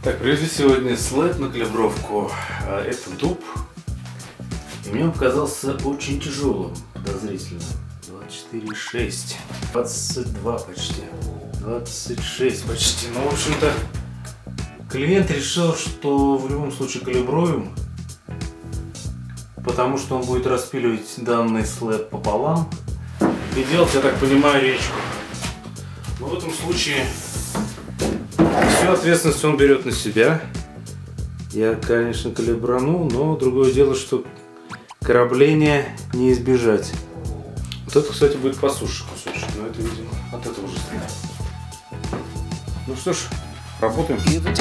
Так, привезли сегодня слэб на калибровку. Это дуб. И мне он показался очень тяжелым, подозрительно. 24,6. 22 почти. 26 почти. Ну, в общем-то, клиент решил, что в любом случае калибруем, потому что он будет распиливать данный слэб пополам и делать, я так понимаю, речку. Но в этом случае всю ответственность он берет на себя. Я, конечно, калибрану, но другое дело, что корабления не избежать. Вот это, кстати, будет по суше кусочек, но это, видимо, от этого уже стоит. Ну что ж, работаем.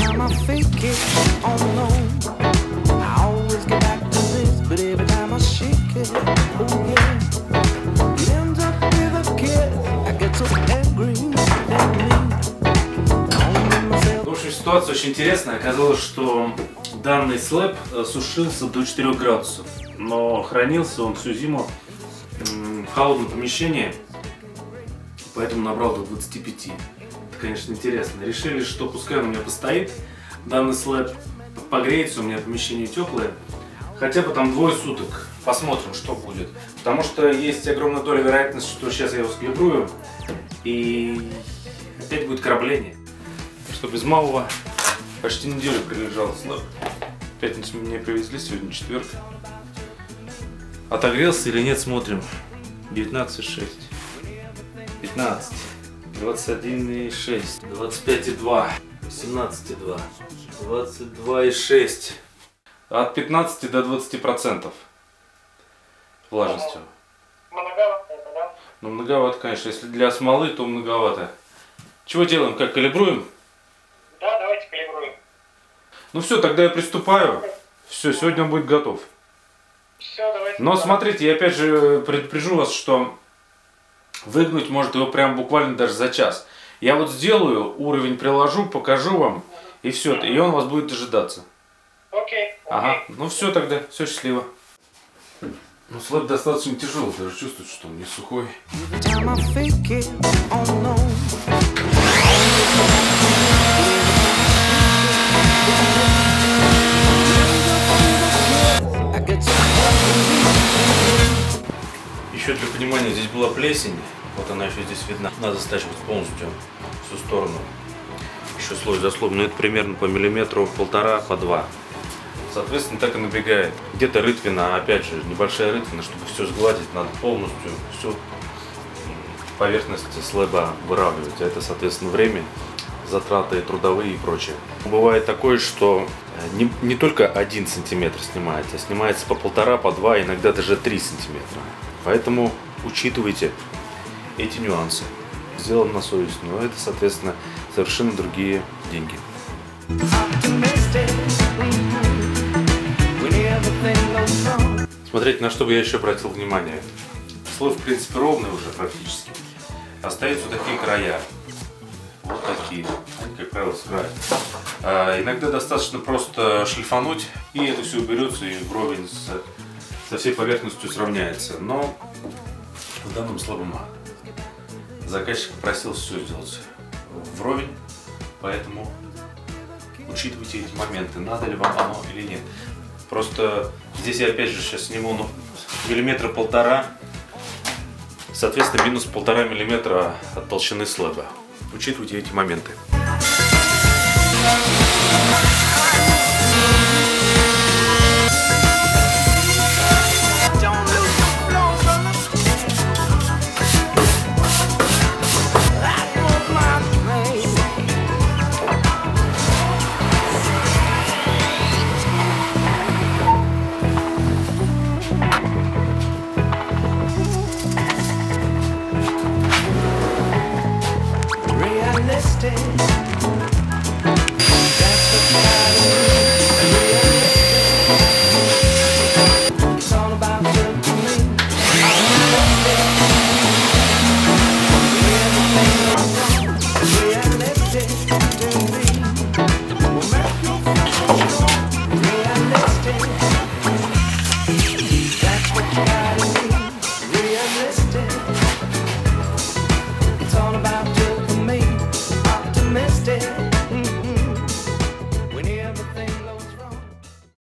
В общем, ситуация очень интересная. Оказалось, что данный слэб сушился до 4 градусов, но хранился он всю зиму в холодном помещении, поэтому набрал до 25. Это, конечно, интересно. Решили, что пускай он у меня постоит, данный слэб погреется, у меня помещение теплое, хотя бы там 2 суток. Посмотрим, что будет. Потому что есть огромная доля вероятности, что сейчас я его скалибрую и опять будет корабление. Что без малого почти неделю прилежал слэб. В пятницу мне привезли, сегодня четверг. Отогрелся или нет, смотрим. 19,6, 15, 21,6, 25,2, 18,2, 22,6. От 15 до 20% влажностью. Многовато это, да? Ну, многовато, конечно. Если для смолы, то многовато. Чего делаем? Как, калибруем? Да, давайте калибруем. Ну все, тогда я приступаю. Все, сегодня он будет готов. Все, давайте. Но смотрите, я опять же предупрежу вас, что выгнуть может его прям буквально даже за час. Я вот сделаю, уровень приложу, покажу вам, и все, и он вас будет дожидаться. Окей. Ага, ну все тогда, все, счастливо. Ну, слэб достаточно тяжелый, даже чувствует, что он не сухой. Еще для понимания, здесь была плесень, вот она еще здесь видна. Надо стачивать полностью всю сторону. Еще слой за слоем, но это примерно по миллиметру, полтора, по 2. Соответственно, так и набегает. Где-то рытвина, опять же, небольшая рытвина, чтобы все сгладить, надо полностью всю поверхность слэба выравнивать. А это, соответственно, время, затраты трудовые и прочее. Бывает такое, что не только 1 сантиметр снимается, а снимается по 1,5, по 2, иногда даже 3 сантиметра. Поэтому учитывайте эти нюансы. Сделано на совесть, но это, соответственно, совершенно другие деньги. Смотрите, на что бы я еще обратил внимание. Слой, в принципе, ровный уже практически. Остаются такие края. Вот такие. Они, как правило, сгорают. Иногда достаточно просто шлифануть, и это все уберется, и вровень со всей поверхностью сравняется. Но в данном слабом заказчик попросил все сделать вровень, поэтому учитывайте эти моменты, надо ли вам оно или нет. Просто здесь я опять же сейчас сниму миллиметра 1,5, соответственно минус 1,5 миллиметра от толщины слэба. Учитывайте эти моменты.